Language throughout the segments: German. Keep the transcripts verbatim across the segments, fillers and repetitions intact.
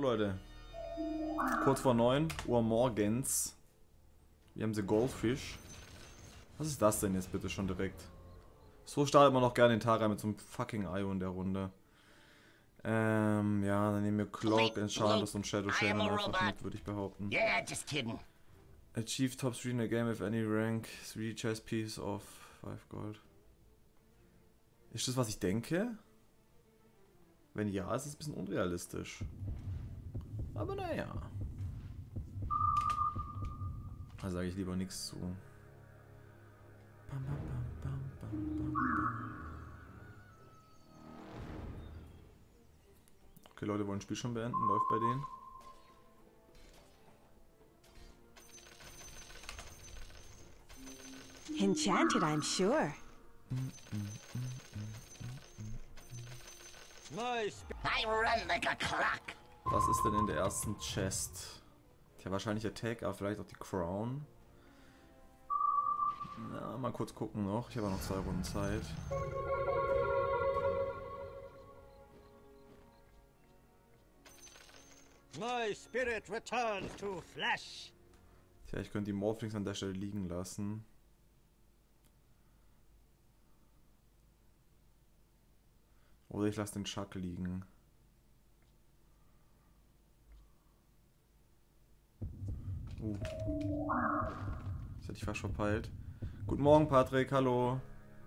Leute. Kurz vor neun Uhr morgens. Wir haben sie Goldfish. Was ist das denn jetzt bitte schon direkt? So startet man noch gerne den Tag rein mit so einem fucking Io in der Runde. Ähm, ja, dann nehmen wir Clock, Enchantress und Shadow Shaman einfach mit, würde ich behaupten. Yeah, just kidding. Achieve top three in a game with any rank. three chess piece of five gold. Ist das, was ich denke? Wenn ja, ist es ein bisschen unrealistisch. Aber naja. Da sage ich lieber nichts zu. Bam, bam, bam, bam, bam, bam. Okay, Leute wollen das Spiel schon beenden. Läuft bei denen. Enchanted, I'm sure. I run like a clock. Was ist denn in der ersten Chest? Tja, wahrscheinlich Attack, aber vielleicht auch die Crown. Na, mal kurz gucken noch. Ich habe noch zwei Runden Zeit. My spirit returns to flesh. Tja, ich könnte die Morphlings an der Stelle liegen lassen. Oder ich lasse den Chuck liegen. Uh. Das hätte ich fast verpeilt. Guten Morgen, Patrick, hallo.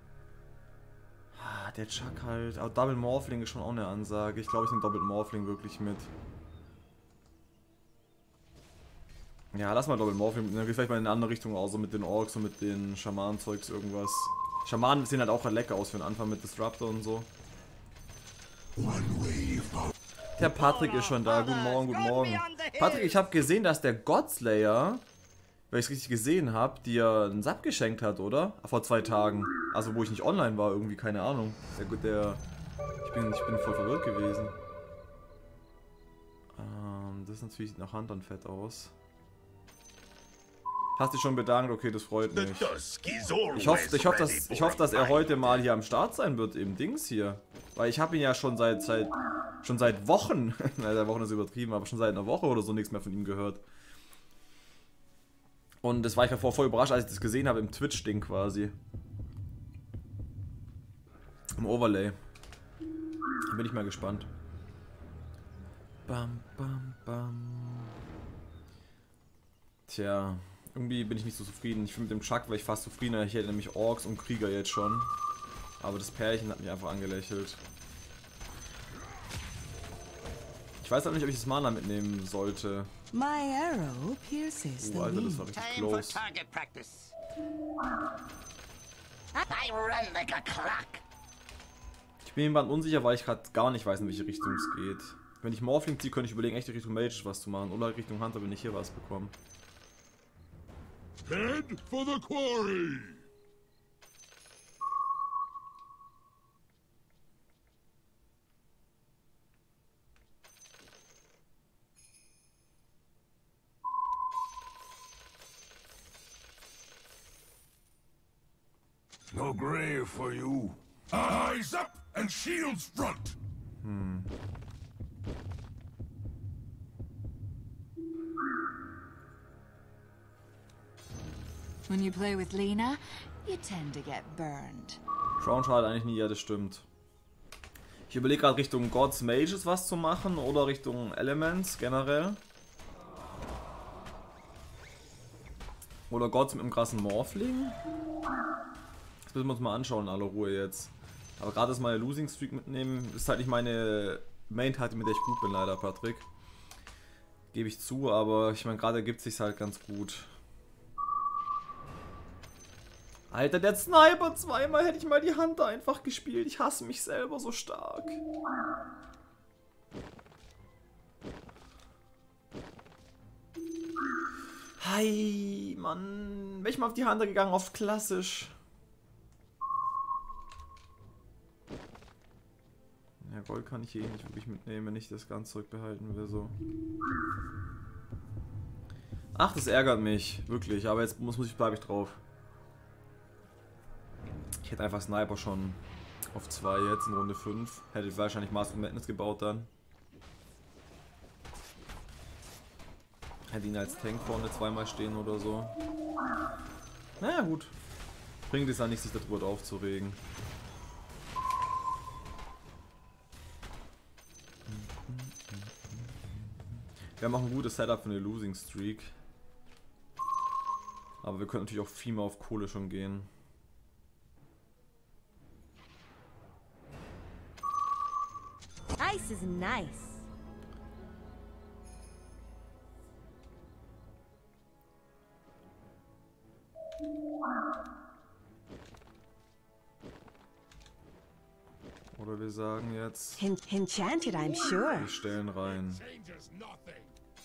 Ah, der Chuck halt. Aber Double Morphling ist schon auch eine Ansage. Ich glaube, ich nehme Double Morphling wirklich mit. Ja, lass mal Double Morphling. Dann geht vielleicht mal in eine andere Richtung aus, so mit den Orks und mit den Schamanen-Zeugs irgendwas. Schamanen sehen halt auch lecker aus für den Anfang mit Disruptor und so. Der Patrick ist schon da. Guten Morgen, guten Morgen. Patrick, ich habe gesehen, dass der Godslayer, wenn ich es richtig gesehen habe, dir einen Sub geschenkt hat, oder? Vor zwei Tagen. Also wo ich nicht online war, irgendwie, keine Ahnung. Der, der, ich, bin, ich bin voll verwirrt gewesen. Ähm, das natürlich sieht nach Hand und Fett aus. Hast dich schon bedankt? Okay, das freut mich. Ich hoffe, ich hoffe, dass, ich hoffe, dass er heute mal hier am Start sein wird, im Dings hier. Weil ich habe ihn ja schon seit, seit, schon seit Wochen, naja, Wochen ist übertrieben, aber schon seit einer Woche oder so nichts mehr von ihm gehört. Und das war ich ja vorher voll überrascht, als ich das gesehen habe im Twitch-Ding quasi. Im Overlay. Da bin ich mal gespannt. Bam, bam, bam. Tja. Irgendwie bin ich nicht so zufrieden. Ich bin mit dem Chuck, weil ich fast zufriedener. Ich hätte nämlich Orks und Krieger jetzt schon. Aber das Pärchen hat mich einfach angelächelt. Ich weiß halt nicht, ob ich das Mana mitnehmen sollte. My arrow pierces the Oh, Alter, das war lead. richtig Time for close. target practice. I run like a clock. Ich bin jemand unsicher, weil ich gerade gar nicht weiß, in welche Richtung es geht. Wenn ich Morphling ziehe, könnte ich überlegen, echt Richtung Mage was zu machen. Oder Richtung Hunter, wenn ich hier was bekomme. Head for the quarry! No grave for you. Eyes up and shields front! Hm. When you play with Lena, you tend to get burned. Crown schadet eigentlich nie, ja, das stimmt. Ich überlege gerade Richtung Gods Mages was zu machen oder Richtung Elements generell. Oder Gods mit einem krassen Morphling. Das müssen wir uns mal anschauen in aller Ruhe jetzt. Aber gerade das meine Losing Streak mitnehmen, ist halt nicht meine Main-Taktik, mit der ich gut bin, leider, Patrick. Gebe ich zu, aber ich meine, gerade ergibt es sich halt ganz gut. Alter, der Sniper, zweimal hätte ich mal die Hunter einfach gespielt. Ich hasse mich selber so stark. Hi, Mann. Wäre ich mal auf die Hunter gegangen, auf klassisch. Ja, Gold kann ich hier eh nicht wirklich mitnehmen, wenn ich das ganz zurückbehalten will, so. Ach, das ärgert mich, wirklich. Aber jetzt muss, muss ich, bleibe ich drauf. Ich hätte einfach Sniper schon auf zwei jetzt in Runde fünf. Hätte ich wahrscheinlich Master of Madness gebaut dann. Hätte ihn als Tank vorne zweimal stehen oder so. Naja, gut. Bringt es ja nicht, sich darüber aufzuregen. Wir haben auch ein gutes Setup für eine Losing Streak. Aber wir können natürlich auch viel mehr auf Kohle schon gehen. Ice is nice. Oder wir sagen jetzt, En- enchanted, I'm sure. wir stellen rein. Changes nothing.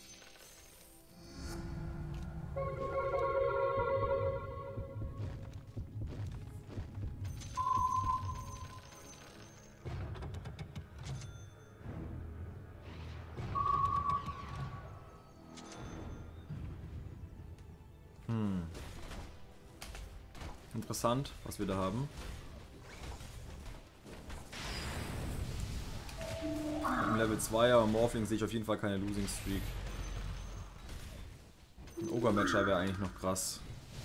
Hm. Interessant, was wir da haben. Im Level zwei, aber Morphling sehe ich auf jeden Fall keine Losing Streak. Ein Ogre-Matcher wäre eigentlich noch krass.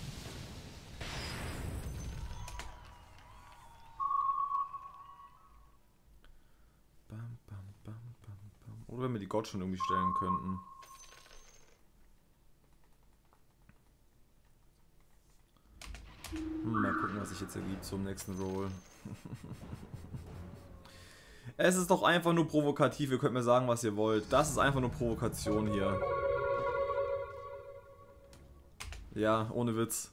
Bam, bam, bam, bam, bam. Oder wenn wir die God schon irgendwie stellen könnten. Hm, mal gucken, was sich jetzt ergibt zum nächsten Roll. Es ist doch einfach nur provokativ, ihr könnt mir sagen, was ihr wollt. Das ist einfach nur Provokation hier. Ja, ohne Witz.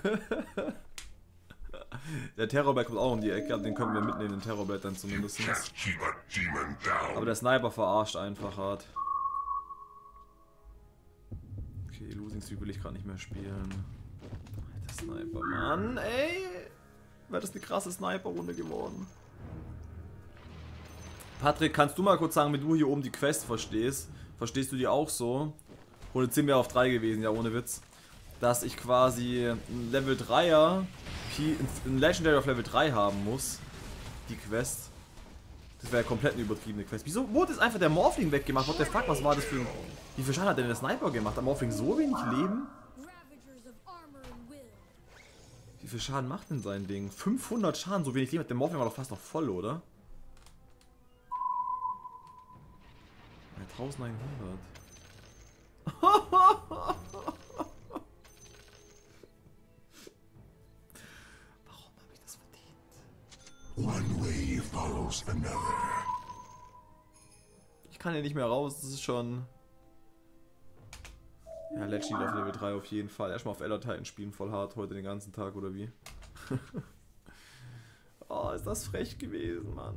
Der Terrorblade kommt auch um die Ecke, den können wir mitnehmen, den Terrorblade dann zumindest. Just keep a demon down. Aber der Sniper verarscht einfach hart. Okay, Losing Streak will ich gerade nicht mehr spielen. Der Sniper, Mann, ey! Wäre das eine krasse Sniper-Runde geworden. Patrick, kannst du mal kurz sagen, wenn du hier oben die Quest verstehst, verstehst du die auch so? Und jetzt sind wir auf drei gewesen, ja ohne Witz. Dass ich quasi ein Level dreier, ein Legendary auf Level drei haben muss. Die Quest. Das wäre ja komplett eine übertriebene Quest. Wieso wurde jetzt einfach der Morphling weggemacht? What the fuck, was war das für ein... Wie viel Schaden hat denn der Sniper gemacht? Hat Morphling so wenig Leben? Wie viel Schaden macht denn sein Ding? fünfhundert Schaden, so wenig Leben hat der Morphling war doch fast noch voll, oder? eintausendeinhundert. Warum habe ich das verdient? One way follows another. Ich kann hier nicht mehr raus, das ist schon... Ja, Let's Shield auf Level drei auf jeden Fall. Erstmal auf Elder Titan spielen, voll hart heute den ganzen Tag, oder wie? Oh, ist das frech gewesen, Mann.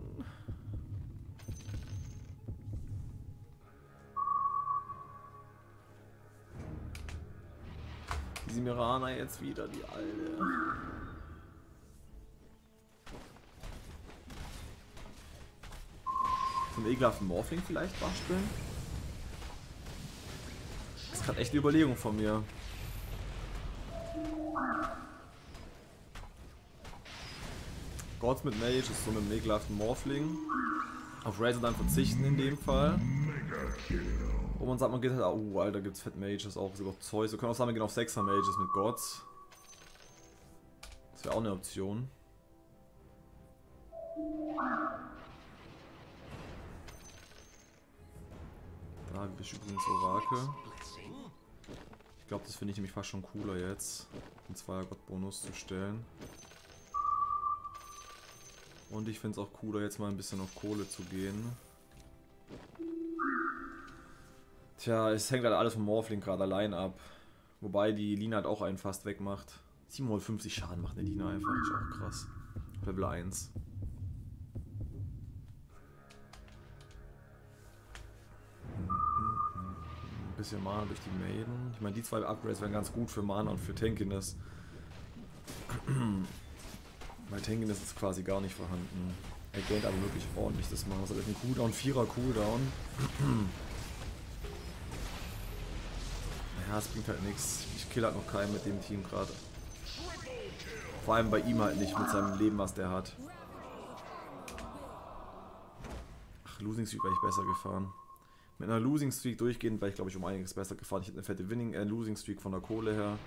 Die Mirana jetzt wieder, die alte. So einen ekelhaften Morphling vielleicht basteln? Das ist gerade echt eine Überlegung von mir. Gods mit Mage ist so mit einem ekelhaften Morphling. Auf Razor dann verzichten in dem Fall. Und man sagt, man geht halt, oh Alter, gibt's Fett Mages auch, sogar Zeus. Wir können auch sagen, wir gehen auf sechser Mages mit Gods. Das wäre auch eine Option. Da bist du übrigens Orakel. Ich glaube, das finde ich nämlich fast schon cooler jetzt, einen Zweier-Gott-Bonus zu stellen. Und ich finde es auch cooler, jetzt mal ein bisschen auf Kohle zu gehen. Tja, es hängt halt alles vom Morphling gerade allein ab. Wobei die Lina halt auch einen fast wegmacht. siebenhundertfünfzig Schaden macht eine Lina einfach, ist auch krass. Level eins. Ein bisschen Mana durch die Maiden. Ich meine, die zwei Upgrades wären ganz gut für Mana und für Tankiness. Weil Tankiness ist quasi gar nicht vorhanden. Er gaint aber wirklich ordentlich das Mana. Das hat einen Cooldown, vierer Cooldown. Ja, es bringt halt nichts. Ich kill halt noch keinen mit dem Team gerade. Vor allem bei ihm halt nicht mit seinem Leben, was der hat. Ach, Losing Streak wäre ich besser gefahren. Mit einer Losing Streak durchgehend wäre ich, glaube ich, um einiges besser gefahren. Ich hätte eine fette Winning, äh, Losing Streak von der Kohle her.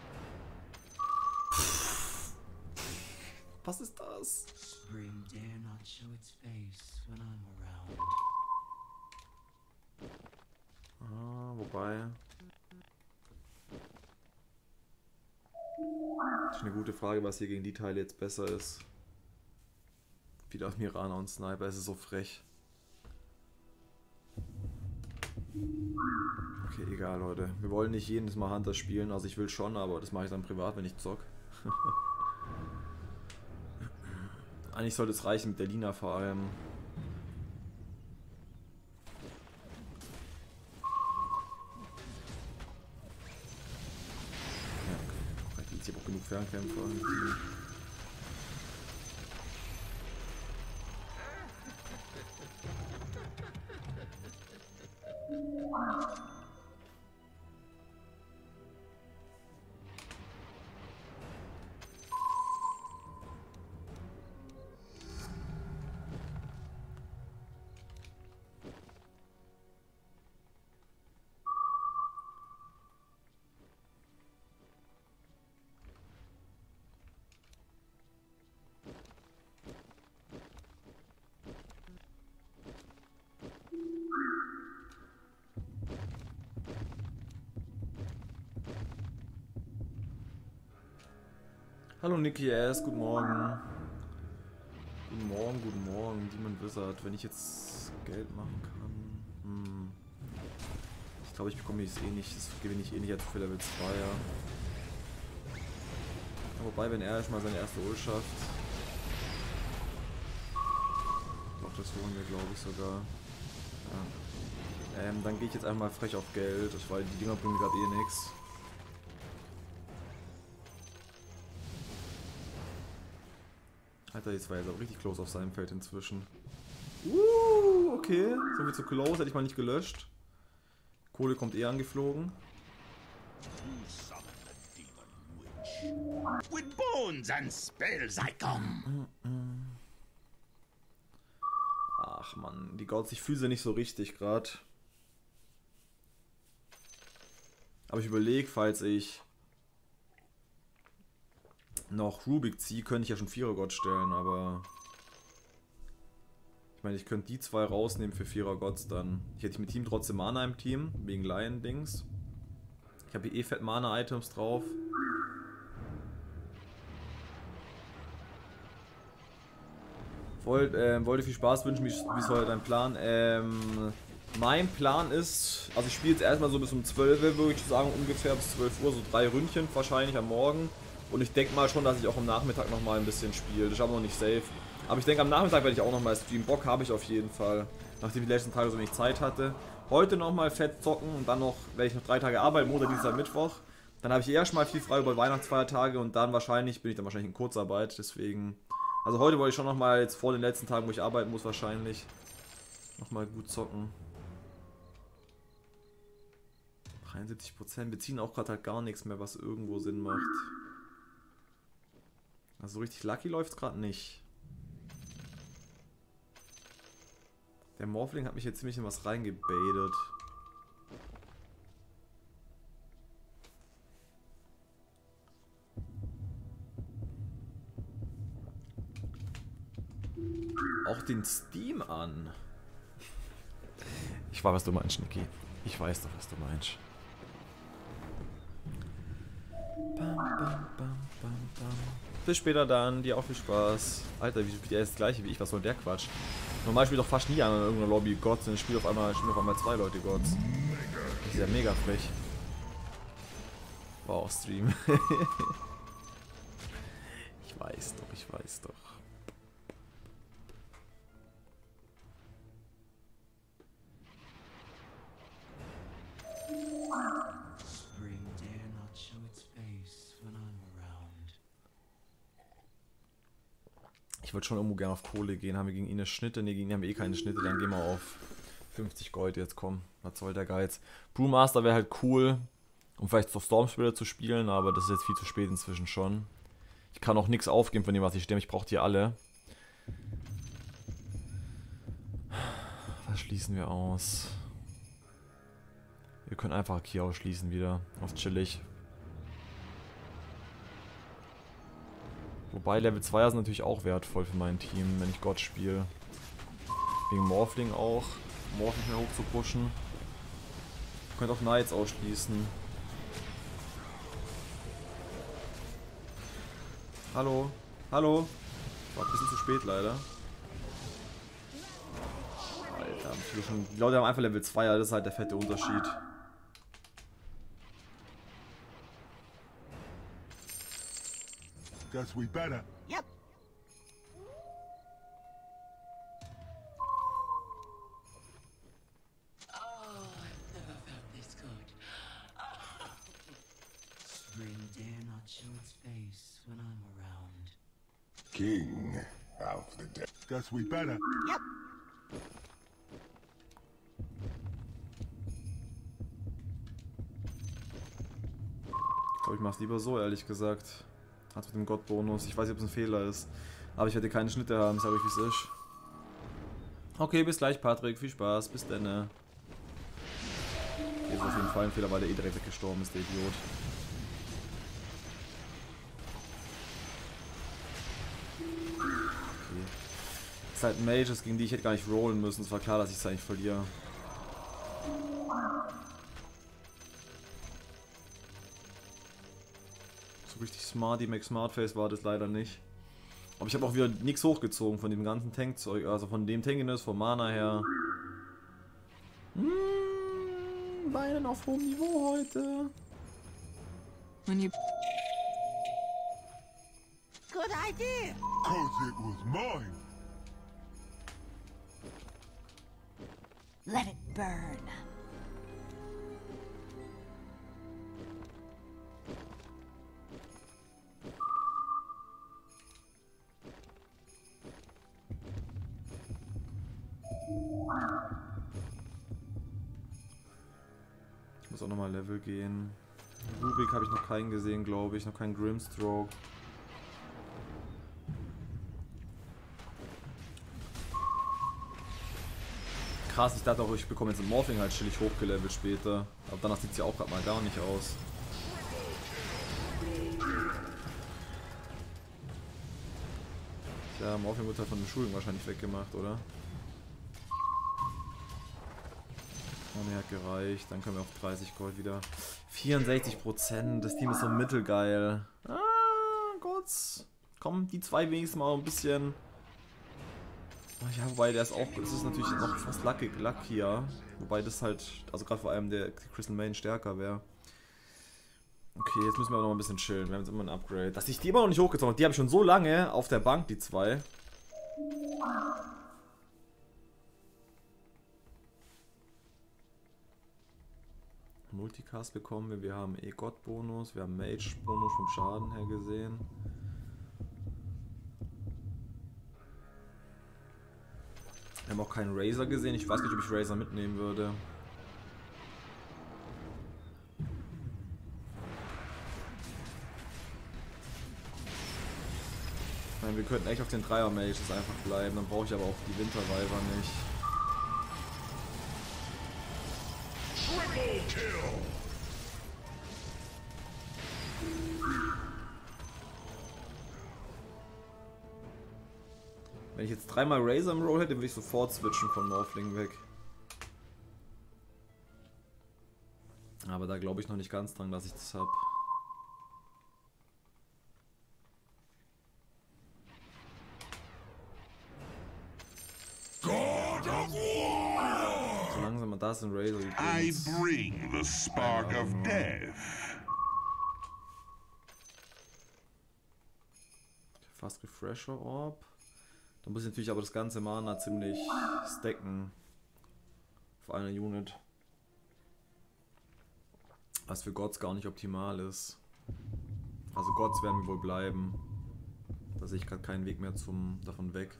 Was ist das? Spring dare not show its face when I'm around. Ah, wobei. Das ist eine gute Frage, was hier gegen die Teile jetzt besser ist. Wieder Mirana und Sniper, es ist so frech. Okay, egal, Leute. Wir wollen nicht jedes Mal Hunter spielen, also ich will schon, aber das mache ich dann privat, wenn ich zock. Eigentlich sollte es reichen mit der Lina vor allem. Ja, okay. Ich habe auch genug Fernkämpfer. Hallo Niki S, guten Morgen. Guten Morgen, guten Morgen, Demon Wizard. Wenn ich jetzt Geld machen kann. Hm. Ich glaube, ich bekomme es eh nicht. Das gewinne ich eh nicht jetzt für Level zwei. Ja. Wobei, wenn er erst mal seine erste Ult schafft. Doch, das holen wir, glaube ich, sogar. Ja. Ähm, dann gehe ich jetzt einfach mal frech auf Geld, weil die Dinger bringen gerade eh nichts. Alter, jetzt war er jetzt auch richtig close auf seinem Feld inzwischen. Uh, okay. So viel zu close, hätte ich mal nicht gelöscht. Kohle kommt eh angeflogen. With bones and spells I come. Ach man, die Gods, ich fühle sie nicht so richtig gerade. Aber ich überlege, falls ich noch Rubik ziehe, könnte ich ja schon Vierer Gott stellen, aber ich meine, ich könnte die zwei rausnehmen für Vierer Gods dann. Ich hätte mit Team trotzdem Mana im Team, wegen Lion-Dings. Ich habe hier eh fett Mana-Items drauf. Wollt, äh, wollte viel Spaß wünschen, wie, wie ist heute dein Plan? Ähm, mein Plan ist, also ich spiele jetzt erstmal so bis um zwölf, würde ich sagen, ungefähr bis zwölf Uhr, so drei Ründchen wahrscheinlich am Morgen. Und ich denke mal schon, dass ich auch am Nachmittag nochmal ein bisschen spiele. Das ist aber noch nicht safe. Aber ich denke, am Nachmittag werde ich auch nochmal streamen. Bock habe ich auf jeden Fall. Nachdem ich die letzten Tage so wenig Zeit hatte. Heute nochmal fett zocken und dann noch werde ich noch drei Tage arbeiten. Montag, Dienstag, Mittwoch. Dann habe ich erst mal viel frei über Weihnachtsfeiertage und dann wahrscheinlich bin ich dann wahrscheinlich in Kurzarbeit. Deswegen. Also heute wollte ich schon nochmal jetzt vor den letzten Tagen, wo ich arbeiten muss, wahrscheinlich nochmal gut zocken. dreiundsiebzig Prozent beziehen auch gerade halt gar nichts mehr, was irgendwo Sinn macht. Also so richtig lucky läuft es gerade nicht. Der Morphling hat mich jetzt ziemlich in was reingebaitet. Auch den Steam an. Ich weiß, was du meinst, Niki. Ich weiß doch, was du meinst. Bam, bam, bam, bam, bam. Bis später dann, dir auch viel Spaß. Alter, wie, der ist das gleiche wie ich, was soll der Quatsch? Normal spielt doch fast nie an irgendeiner Lobby Gods, und spielt auf einmal, spielen auf einmal zwei Leute Gods. Das ist ja mega frech. Wow, Stream. Ich weiß doch, ich weiß doch. Spring dare not show its face when I'm around. Ich würde schon irgendwo gerne auf Kohle gehen. Haben wir gegen ihn eine Schnitte? Ne, gegen ihn haben wir eh keine Schnitte. Dann gehen wir auf fünfzig Gold jetzt. Komm, was soll der Geiz? Brewmaster wäre halt cool, um vielleicht zur Stormsplitter zu spielen, aber das ist jetzt viel zu spät inzwischen schon. Ich kann auch nichts aufgeben von dem, was ich stehe. Ich brauche die alle. Was schließen wir aus? Wir können einfach Ki ausschließen wieder. Auf chillig. Wobei Level zweier sind natürlich auch wertvoll für mein Team, wenn ich Gott spiele. Wegen Morphling auch. Morphling mehr hoch zu pushen. Ihr könnt auch Knights ausschließen. Hallo? Hallo? War ein bisschen zu spät leider. Alter, schon, die Leute haben einfach Level zweier, das ist halt der fette Unterschied. Guess we better. Yep. Oh, I've never felt this good. Spring dare not show its face when I'm around. King of the dead. Guess we better. Yep. Ich glaube, ich mach's lieber so, ehrlich gesagt. Hat mit dem Gott-Bonus. Ich weiß nicht, ob es ein Fehler ist. Aber ich werde keine Schnitte haben, sag ich, wie es ist. Okay, bis gleich, Patrick. Viel Spaß. Bis dann. Okay, ist auf jeden Fall ein Fehler, weil der eh direkt weggestorben ist, der Idiot. Okay. Das ist halt Mages, gegen die ich hätte gar nicht rollen müssen. Es war klar, dass ich es eigentlich verliere. Richtig smart, die Max Smartface war das leider nicht. Aber ich habe auch wieder nichts hochgezogen von dem ganzen Tankzeug, also von dem Tankiness, vom Mana her. Mmh, Weinen auf hohem Niveau heute. When you Good idea. Cause it was mine. let it burn. Ich muss auch nochmal Level gehen. Rubik habe ich noch keinen gesehen, glaube ich. Noch keinen Grimstroke. Krass, ich dachte auch, ich bekomme jetzt ein Morphling halt chillig hochgelevelt später. Aber danach sieht es ja auch gerade mal gar nicht aus. Ja, Morphling wird halt von den Schulen wahrscheinlich weggemacht, oder? Oh ne, hat gereicht. Dann können wir auf dreißig Gold wieder. vierundsechzig Prozent. Das Team ist so mittelgeil. Ah, Gott. Komm, die zwei wenigstens mal ein bisschen. Oh ja, wobei der ist auch. Das ist natürlich noch fast lucky, luckier. Wobei das halt. Also gerade vor allem der Crystal Main stärker wäre. Okay, jetzt müssen wir aber noch ein bisschen chillen. Wir haben jetzt immer ein Upgrade. Dass ich die immer noch nicht hochgezogen habe. Die habe ich schon so lange auf der Bank, die zwei. Multicast bekommen wir. Wir haben eh Gott-Bonus. Wir haben Mage-Bonus vom Schaden her gesehen. Wir haben auch keinen Razor gesehen. Ich weiß nicht, ob ich Razor mitnehmen würde. Nein, wir könnten echt auf den Dreier Mages einfach bleiben. Dann brauche ich aber auch die Winterweiber nicht. Triple kill. Wenn ich jetzt dreimal Razor im Roll hätte, würde ich sofort switchen von Morphling weg. Aber da glaube ich noch nicht ganz dran, dass ich das habe. God of War. So langsam mal das in Razor I übrigens. bring the spark of death. Fast Refresher Orb. Da muss ich natürlich aber das ganze Mana ziemlich stacken. Auf einer Unit. Was für Gods gar nicht optimal ist. Also Gods werden wir wohl bleiben. Da sehe ich gerade keinen Weg mehr zum davon weg.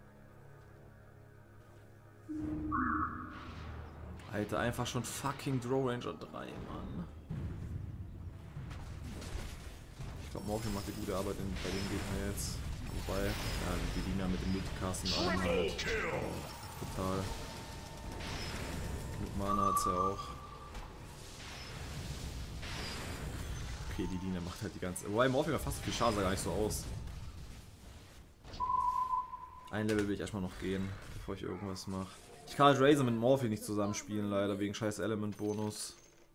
Alter, einfach schon fucking Draw Ranger drei, Mann. Ich glaube, Morphin macht eine gute Arbeit in, bei den Gegnern jetzt. Wobei, ja, die Linia mit dem Multicast und allem halt. Total. Mit Mana hat sie ja auch. Okay, die Linie macht halt die ganze... Wobei Morphling fast so viel Schaden sah gar nicht so aus. Ein Level will ich erstmal noch gehen, bevor ich irgendwas mache. Ich kann halt Razor mit Morphling nicht zusammenspielen, leider, wegen scheiß Element-Bonus.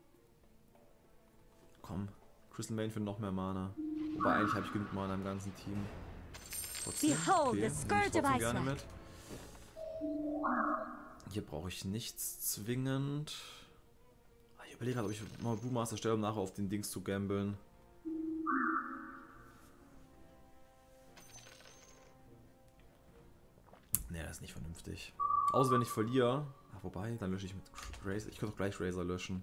Komm, Crystal Main für noch mehr Mana. Wobei eigentlich habe ich genug Mana im ganzen Team. Trotzdem, Behold okay, the nehme ich scourge of trotzdem gerne Iceland. mit. Hier brauche ich nichts zwingend. Ich überlege gerade, ob ich mal Brewmaster stelle, um nachher auf den Dings zu gambeln. Ne, das ist nicht vernünftig. Außer wenn ich verliere. Ach, wobei, dann lösche ich mit Razor. Ich könnte auch gleich Razor löschen.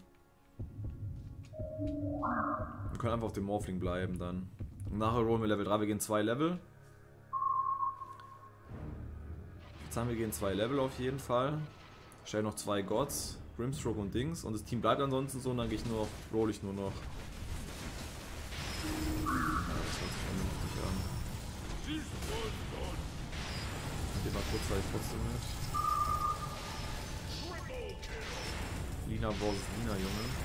Wir können einfach auf dem Morphling bleiben dann. Und nachher rollen wir Level drei. Wir gehen zwei Level. Jetzt haben wir gehen zwei Level auf jeden Fall. Stellen noch zwei Gods. Grimstroke und Dings. Und das Team bleibt ansonsten so. Und dann gehe ich nur noch, roll ich nur noch. Ja, das hört sich vernünftig an. Ich geh mal kurz halt trotzdem mit. Lina versus Lina,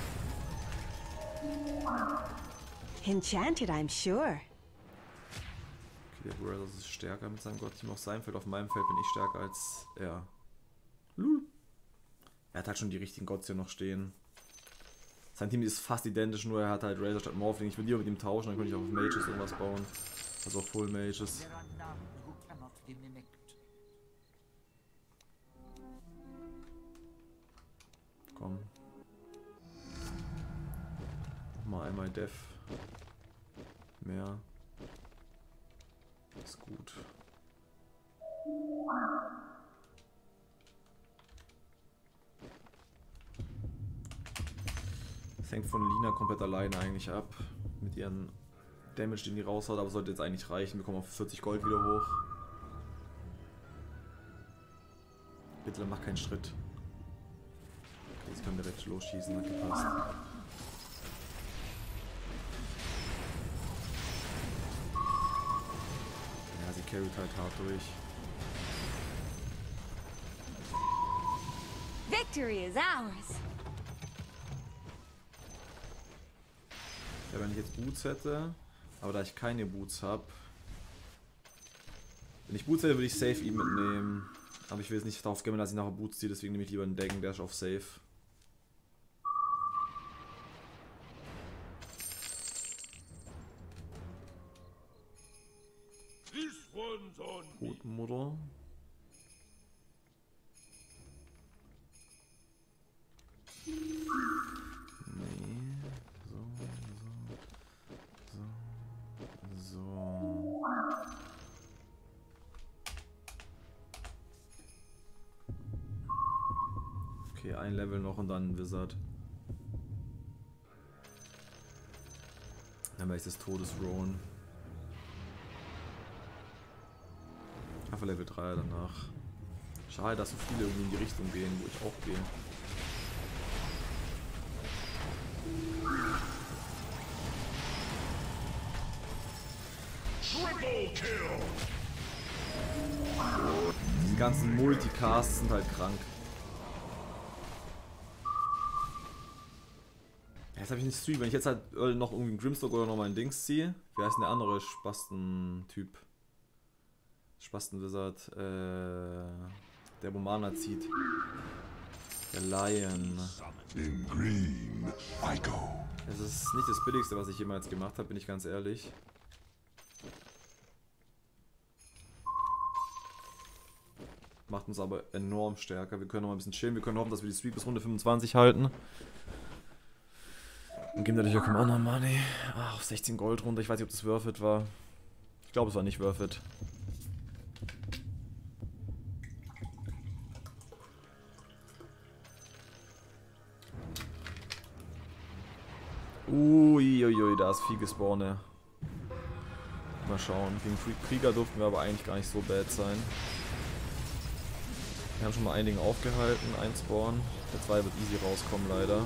Junge. Enchanted, I'm sure. Okay, der Brothers ist stärker mit seinem Gott-Team auf seinem Feld. Auf meinem Feld bin ich stärker als er. Lul. Er hat halt schon die richtigen Gods hier noch stehen. Sein Team ist fast identisch, nur er hat halt Razor statt Morphling. Ich will lieber mit ihm tauschen, dann könnte ich auch auf Mages irgendwas bauen. Also auf Full Mages. There are none who cannot be mimicked. Komm. Mal einmal Def. Mehr. Ist gut. Das hängt von Lina komplett alleine eigentlich ab. Mit ihren Damage, den die raushaut, aber sollte jetzt eigentlich reichen. Wir kommen auf vierzig Gold wieder hoch. Bitte mach keinen Schritt. Okay, sie können direkt losschießen, hat gepasst. Ja, sie carryt halt hart durch. Victory is ours. Ja, wenn ich jetzt Boots hätte, aber da ich keine Boots habe. Wenn ich Boots hätte, würde ich Safe ihn mitnehmen. Aber ich will jetzt nicht darauf gammeln, dass ich nachher Boots ziehe, deswegen nehme ich lieber einen Dagon Dash auf Safe. Brotmutter. Nee. So, so, so, so. Okay, ein Level noch und dann ein Wizard. Dann werde ich des Todes rollen. Einfach Level drei danach. Schade, dass so viele irgendwie in die Richtung gehen, wo ich auch gehe. Die ganzen Multicasts sind halt krank. Jetzt habe ich nicht Stream. Wenn ich jetzt halt noch irgendwie einen Grimstock oder noch mal ein Dings ziehe. Wie heißt denn der andere Spasten-Typ? Spasten-Wizard. Äh, der Bomana zieht. Der Lion. In green, I go. Es ist nicht das billigste, was ich jemals gemacht habe, bin ich ganz ehrlich. Macht uns aber enorm stärker. Wir können noch mal ein bisschen chillen. Wir können hoffen, dass wir die Streak bis Runde fünfundzwanzig halten. Und geben natürlich auch kein Honor Money. Ah, auf sechzehn Gold runter. Ich weiß nicht, ob das worth it war. Ich glaube, es war nicht worth it. Uiuiui, da ist viel gespawnt. Mal schauen. Gegen Krieger durften wir aber eigentlich gar nicht so bad sein. Wir haben schon mal ein Ding aufgehalten, ein Spawn. Der zwei wird easy rauskommen, leider.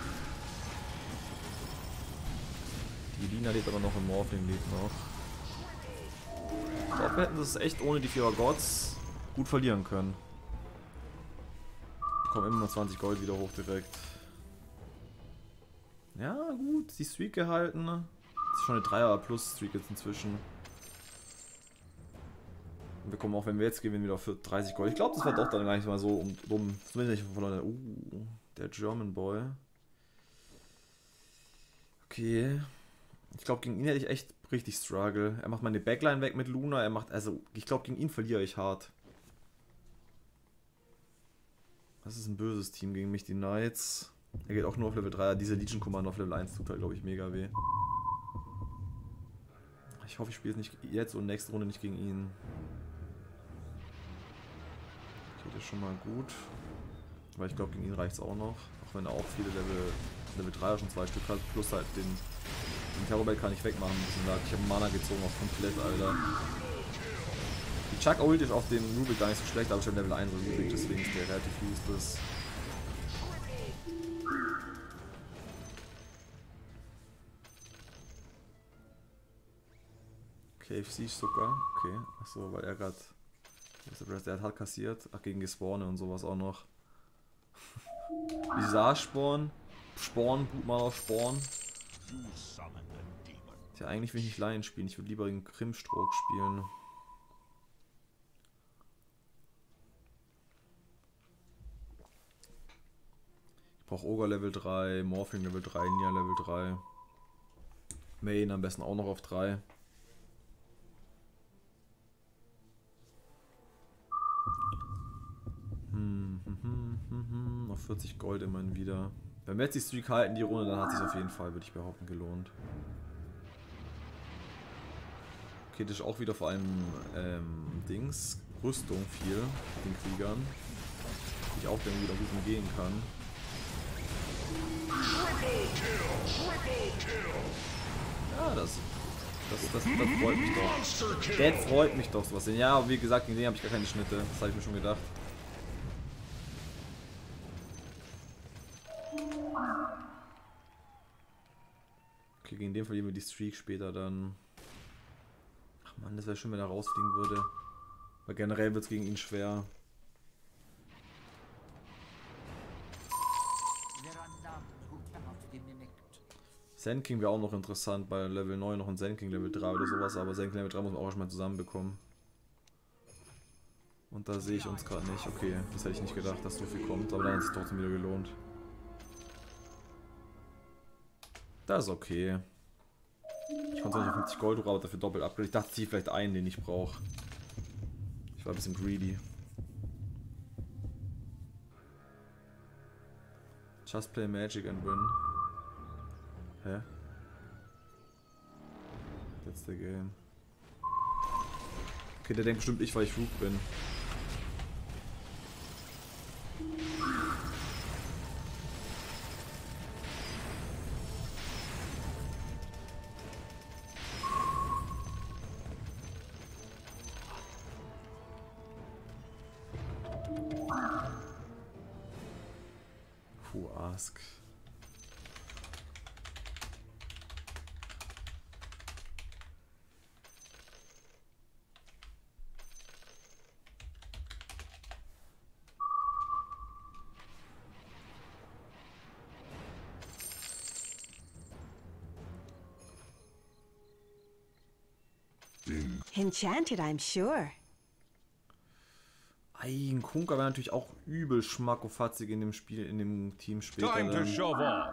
Die Lina lebt aber noch, im Morphling lebt noch. Ich glaube, wir hätten das echt ohne die Vierer Gods gut verlieren können. Wir bekommen immer noch zwanzig Gold wieder hoch direkt. Ja, gut, die Streak gehalten. schon eine Dreier-Plus-Streak jetzt inzwischen. Und wir kommen auch, wenn wir jetzt gewinnen, wieder auf dreißig Gold. Ich glaube, das war doch dann gar nicht mal so um, dumm. Zumindest nicht von uh, der German Boy. Okay. Ich glaube, gegen ihn hätte ich echt richtig Struggle. Er macht meine Backline weg mit Luna. Er macht, also, ich glaube, gegen ihn verliere ich hart. Das ist ein böses Team gegen mich, die Knights. Er geht auch nur auf Level drei. Diese Legion Commander auf Level eins tut halt, glaube ich, mega weh. Ich hoffe, ich spiele jetzt nicht jetzt und nächste Runde nicht gegen ihn. Okay, das ist schon mal gut. Weil ich glaube, gegen ihn reicht es auch noch. Auch wenn er auch viele Level, Level drei schon zwei Stück hat. Plus halt den, den Terrorbell kann ich wegmachen. Ein bisschen lag. Ich habe Mana gezogen auf komplett, Alter. Die Chuck Ult ist auf den Rubik gar nicht so schlecht, aber ich habe Level eins und Rubik, deswegen ist der relativ useless. K F C sogar, okay. Achso, weil er gerade. Der hat hart kassiert. Ach, gegen Gespawne und sowas auch noch. Visage-Spawn. Spawn, Blutmaler, Spawn. Tja, eigentlich will ich nicht Lion spielen. Ich würde lieber den Krimstroke spielen. Ich brauche Ogre Level drei, Morphing Level drei, Nia Level drei. Main am besten auch noch auf drei. Hm, hm, hm, hm, hm. Noch vierzig Gold immerhin wieder. Wenn wir jetzt die Streak halten, die Runde, dann hat sich auf jeden Fall, würde ich behaupten, gelohnt. Okay, das ist auch wieder vor allem ähm, Dings, Rüstung viel, den Kriegern. Die ich auch dann wieder gut umgehen kann. Ja, das, das, das, das freut mich doch. Das freut mich doch sowas. Ja, aber wie gesagt, gegen den habe ich gar keine Schnitte. Das habe ich mir schon gedacht. Okay, gegen den verlieren wir die Streak später dann. Ach man, das wäre schön, wenn er rausfliegen würde. Weil generell wird es gegen ihn schwer. Sand King wäre auch noch interessant, bei Level neun noch ein Sand King Level drei oder sowas, aber Sand King Level drei muss man auch schon mal zusammenbekommen. Und da sehe ich uns gerade nicht. Okay, das hätte ich nicht gedacht, dass so viel kommt, aber dann hat es trotzdem wieder gelohnt. Das ist okay. Ich konnte nicht auf fünfzig Gold, aber dafür doppelt upgraden. Ich dachte, ich ziehe vielleicht einen, den ich brauche. Ich war ein bisschen greedy. Just play Magic and win. Hä? That's the game. Okay, der denkt bestimmt ich, weil ich Rook bin. Who ask? Enchanted, I'm sure. Ein Kunker wäre natürlich auch übel schmackofatzig in dem Spiel, in dem Team später. Time to Dann. shove off.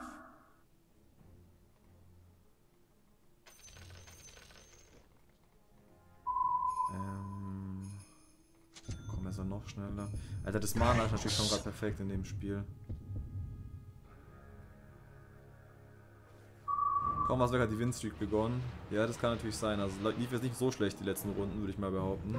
Ähm, komm, ist er noch schneller. Alter, das Mana ist natürlich schon gerade perfekt in dem Spiel. Komm, was hat die Winstreak begonnen? Ja, das kann natürlich sein. Also lief jetzt nicht so schlecht die letzten Runden, würde ich mal behaupten.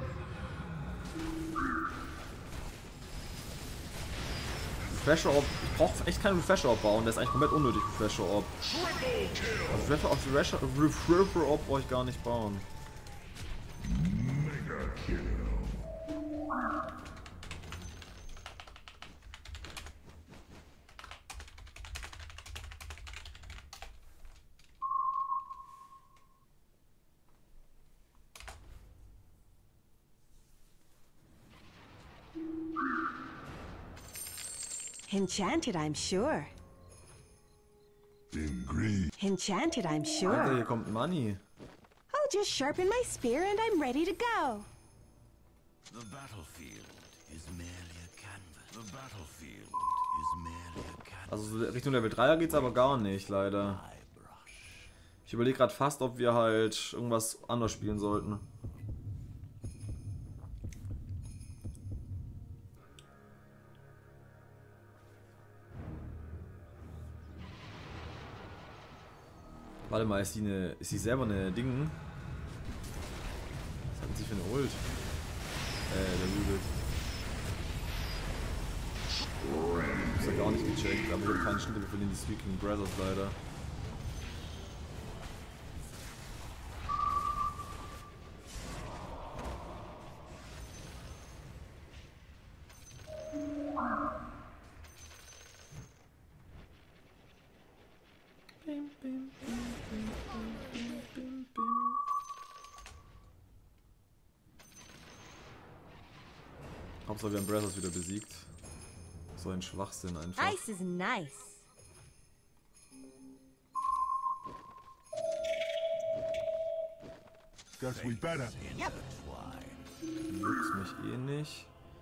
Refresher Orb, ich brauche echt keinen Refresher Orb bauen, der ist eigentlich komplett unnötig, Refresher Orb. Also Refresher Orb, Refresher, Refresher Orb brauche ich gar nicht bauen. Enchanted, I'm sure. In greed. Enchanted, I'm Alter, sure. hier kommt Money. I'll just sharpen my spear and I'm ready to go. The battlefield is merely a canvas. The battlefield is merely a canvas. Also so Richtung Level dreier geht's aber gar nicht, leider. Ich überlege gerade fast, ob wir halt irgendwas anders spielen sollten. Warte mal, ist sie eine. Ist sie selber eine Ding? Was hat sie für eine Ult? Äh, der Rubik. Ich hab's ja gar nicht gecheckt, aber ich habe keinen Schnitt für den Speaking Brothers leider. Hauptsache wir haben Brothers wieder besiegt. So ein Schwachsinn einfach. Ice is nice. Guess we better. Yep. Juckt's mich eh nicht.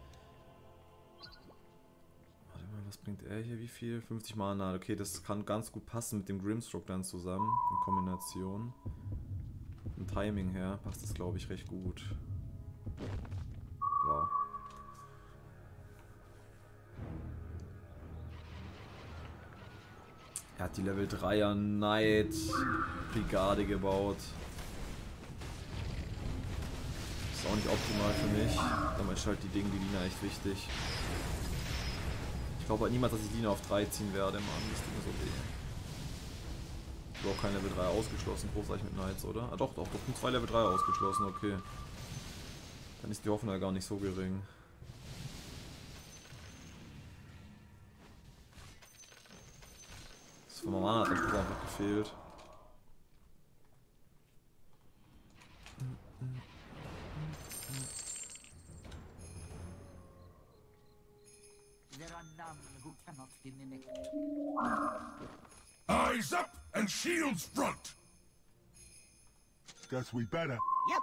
Warte mal, was bringt er hier? Wie viel? fünfzig Mana. Okay, das kann ganz gut passen mit dem Grimstroke dann zusammen. In Kombination. Im Timing her passt das, glaube ich, recht gut. Wow. Er hat die Level dreier Knight Brigade gebaut. Ist auch nicht optimal für mich. Aber ist halt die Dinge, die Lina echt wichtig. Ich glaube halt niemals, dass ich Lina auf drei ziehen werde, Mann. Das tut mir so weh. Ich habe auch kein Level drei ausgeschlossen, großartig mit Knights, oder? Ah doch, doch, doch, zwei Level drei ausgeschlossen, okay. Dann ist die Hoffnung ja gar nicht so gering. Das von Mana hat einfach gefehlt. There are none who cannot be mimicked. Eyes up and shields front. Guess we better. Yep.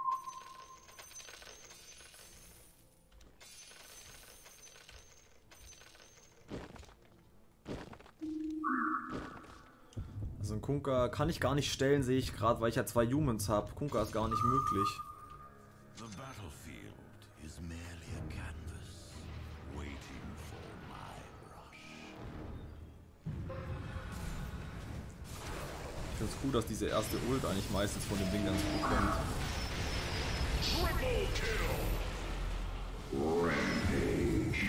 Also einen Kunkka kann ich gar nicht stellen, sehe ich gerade, weil ich ja zwei Humans habe. Kunkka ist gar nicht möglich. The battlefield is merely a canvas, waiting for my brush. Ich finde es cool, dass diese erste Ult eigentlich meistens von dem Ding ganz gut kommt. Triple kill. Rampage.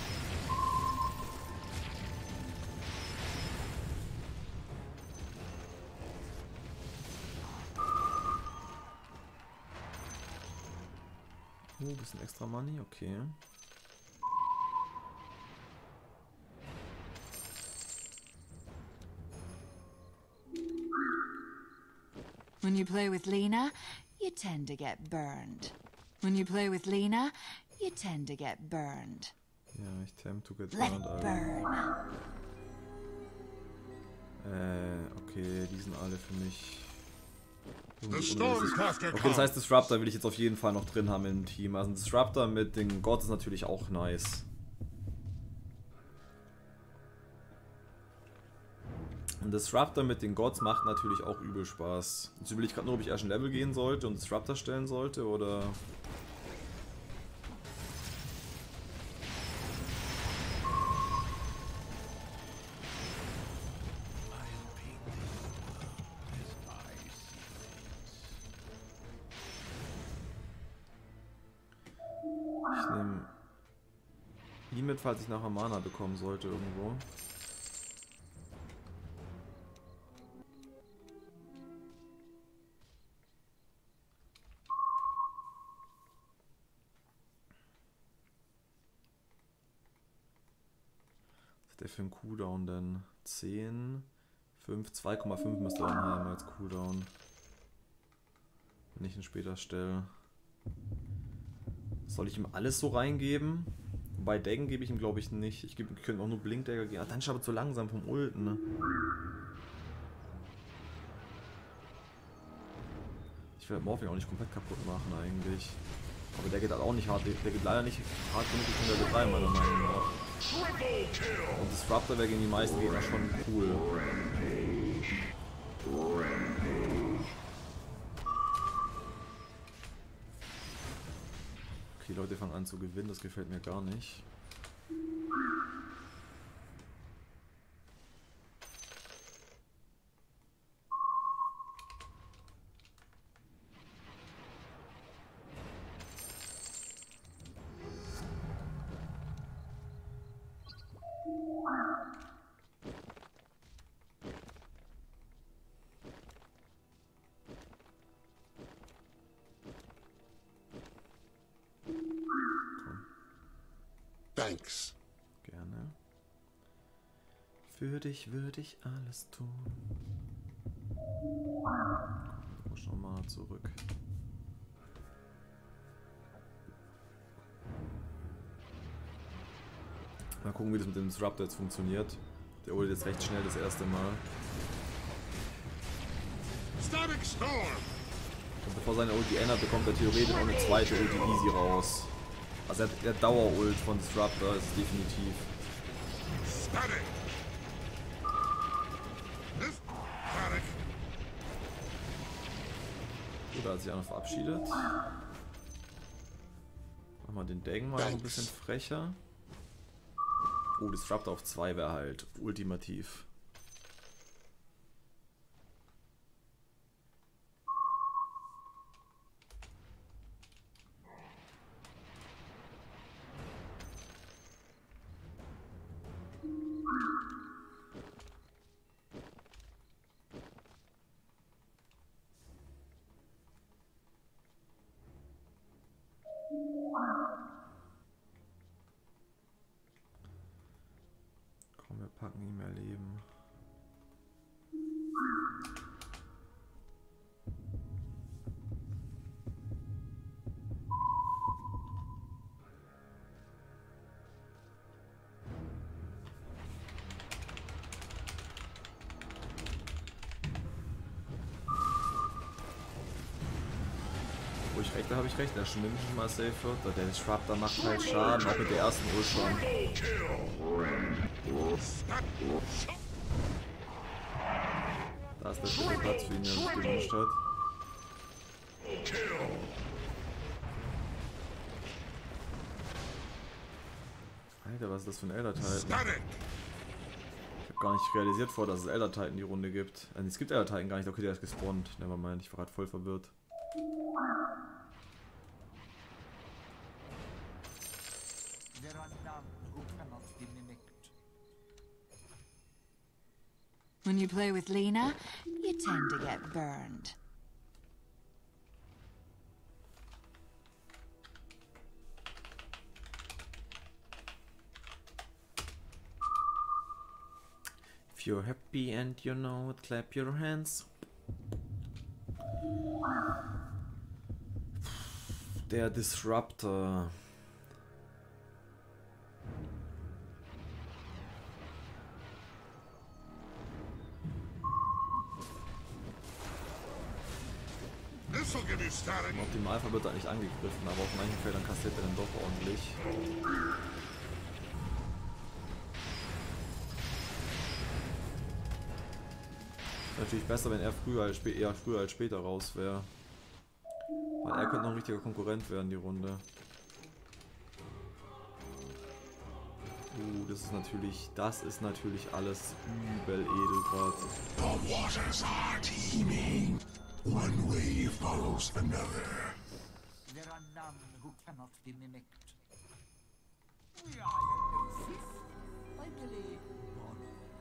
Oh, bisschen extra Money, okay. When you play with Lena, you tend to get burned. When you play with Lena, you tend to get burned. Ja, ich tend to get Let burned, it Alter. burn. Äh, okay, die sind alle für mich. The Stormcaster Okay, das heißt, Disruptor will ich jetzt auf jeden Fall noch drin haben im Team. Also ein Disruptor mit den Gods ist natürlich auch nice. Ein Disruptor mit den Gods macht natürlich auch übel Spaß. Jetzt überlege ich gerade nur, ob ich erst ein Level gehen sollte und Disruptor stellen sollte, oder... Ich nehme ihn mit, falls ich nachher Mana bekommen sollte irgendwo. Was hat der für einen Cooldown denn? zehn, fünf, zwei Komma fünf müsste er dann haben als Cooldown. Wenn ich ihn später stelle. Soll ich ihm alles so reingeben? Bei Daggen gebe ich ihm, glaube ich, nicht. Ich, gebe, ich könnte auch nur Blinkdagger geben. Ah, dann ist er aber zu langsam vom Ulten, ne? Ich will Morphing auch nicht komplett kaputt machen eigentlich. Aber der geht halt auch nicht hart, der geht leider nicht hart genug in Level drei meiner Meinung nach. Und Disruptor wäre gegen die meisten Gegner schon cool. Okay, Leute fangen an zu gewinnen, das gefällt mir gar nicht. Thanks. Gerne. Für dich würde ich alles tun. Ich muss schon mal zurück. Mal gucken, wie das mit dem Disruptor jetzt funktioniert. Der holt jetzt recht schnell das erste Mal. Static Storm. Und bevor seine Ulti ändert, bekommt er theoretisch auch eine zweite Ulti easy raus. Also der Dauer-Ult von Disruptor ist definitiv. Static. This static. Gut, da hat sich einer verabschiedet. Machen wir den Degen mal noch ein bisschen frecher. Oh, Disruptor auf zwei wäre halt ultimativ. Komm, wir packen ihm mehr Leben. Wo ich recht, da habe ich recht, der ist schon mindestens mal safe wird. Der Disruptor macht halt Schaden, auch mit der ersten Ult schon. Da ist der dritte Platz für ihn, der sich gewünscht hat. Alter, was ist das für ein Elder Titan? Ich habe gar nicht realisiert vor, dass es Elder Titan die Runde gibt. Also, es gibt Elder Titan gar nicht, okay, der ist gespawnt. Nevermind, ich war gerade voll verwirrt. There are none who cannot be mimicked. When you play with Lena, you tend to get burned. If you're happy and you know it, clap your hands. Der Disruptor. This'll give you static. Im Optimalfall wird er nicht angegriffen, aber auf manchen Feldern kassiert er dann doch ordentlich. Natürlich besser, wenn er früher als, spä eher früher als später raus wäre. Weil er könnte noch ein richtiger Konkurrent werden, die Runde. Uh, das ist natürlich, das ist natürlich alles übel edel gerade. The waters are teeming. One wave follows another. There are none who cannot be mimicked. We are yet to cease. Finally, born.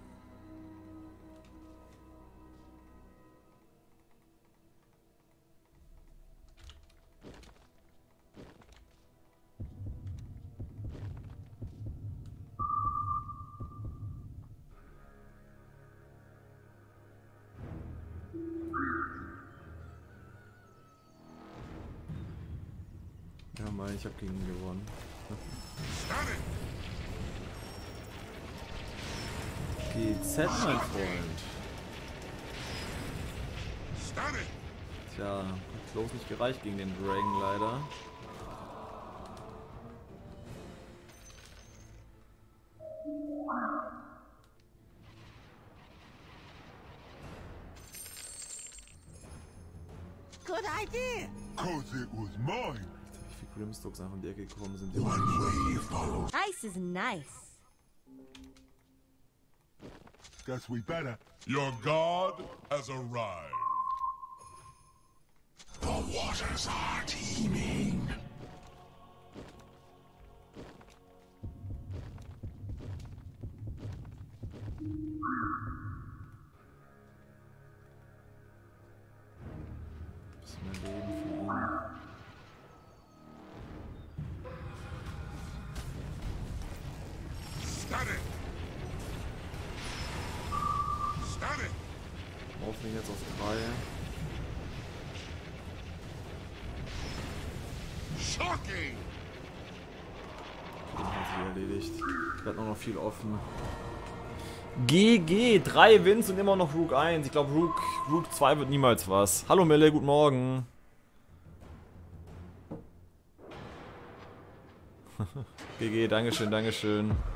Ja, mein, ich habe gegen ihn gewonnen. Static. G Z, mein Freund. Static. Tja, hat Close nicht gereicht gegen den Dragon leider. Good idea. Cause it was mine. Wie viele Grimstocks einfach in die Ecke gekommen sind. One wave follows. Ice is nice. Guess we better. Your god has arrived. The waters are teeming. Bisschen mehr Leben für ihn. Static. Static. Aufnehmen jetzt auf drei. Shocking. Den hat sich erledigt. Wir hatten auch noch viel offen. G G, drei Wins und immer noch Rook eins. Ich glaube, Rook, Rook zwei wird niemals was. Hallo Mille, guten Morgen. G G, Dankeschön, Dankeschön.